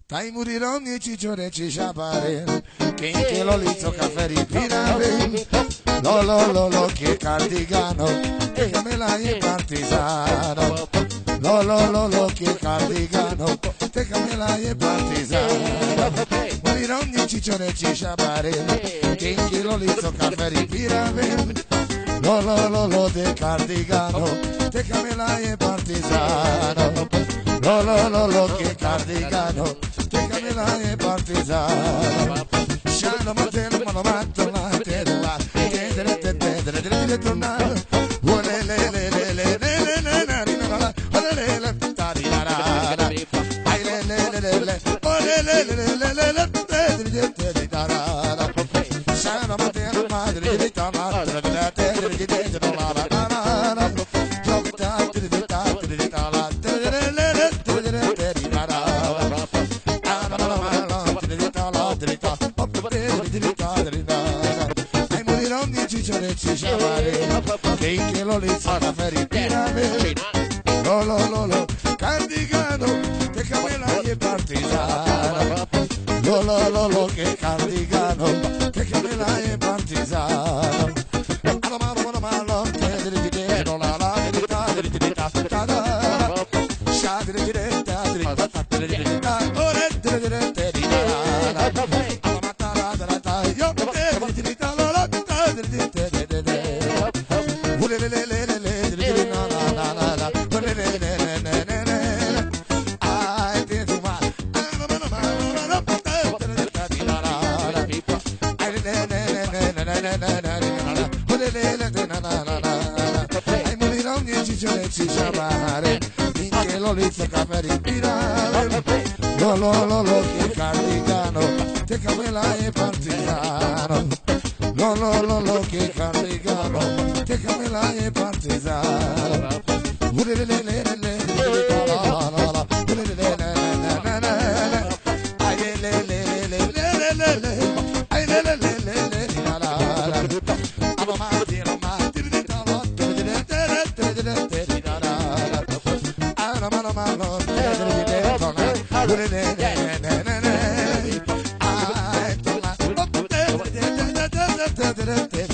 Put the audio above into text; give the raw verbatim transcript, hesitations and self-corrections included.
Tai moriranno i ciccione ci sciapare, che anche l'olizzo caffè ripirare. Lo lo lo lo che cardigano, e come l'hai partisano. Lo lo lo lo che cardigano, te come l'hai partisano. Moriranno i ciccione ci sciapare, che anche l'olizzo caffè ripirare. Lo lo lo lo de cardigano, te come l'hai partisano. Lo lo lo lo che cardigano, te come l'hai partisano. Shano matelo mano matto la tela, te te te te te te te tornare. Vuole le le le le le le le na ri na la, vuole le le ta ri na ra. Ai le le le le le, vuole le le le le le le te te te te ta ra. Shano matelo madre di ta madre te te te te te la la la la. Gioca te te ta te te ta la te le le le te te te ri na ra. Ai moriranno di ciccione ci sciamare, che anche l'olizzo caffè ripirare. Lo lo lo lo cardigano, che camelai e partisano. Lo lo lo lo che cardigano, che camelai e partisano. Malo malo malo malo, te te te no la la te ta te te ta ta ta. Sha te te ta te ta ta te ta. Ore te te te di na. Ai moriranno di ciccione ci sciamare, finché l'olizzo caffè ripirare. Lo lo lo lo che cardigano, te camelai e partisano. Lo lo lo lo che cardigano, te camelai e partisano. Vuole le le le le le la la la la, vuole le le le le le le. Ai le le le le le le le, ai le le le le le la la la. Amo matti amo matti di ta la te te te te te te la la. Ana mano mano te te te torna. Vuole le le le le le. Ai torna. Te te te te te te te.